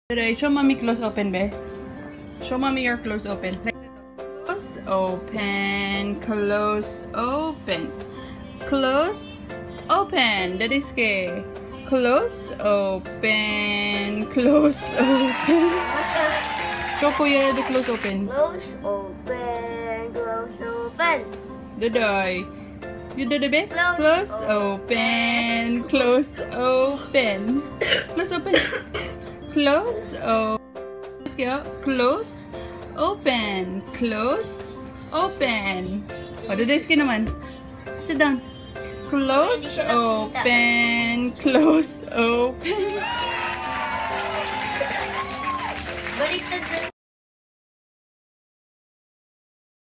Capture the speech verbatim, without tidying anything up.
Today, show mommy close open, be. Show mommy your close open. Close open, close open, close open. Dodoyski. Close open, close open. Show kuya the close open. Close open, close open. Dodoy. You did it, be? Close, Close open, close open, close open, close open, close open, close open. Oh, Dodoyski naman. Sit down. Close open, close open. Baliktad na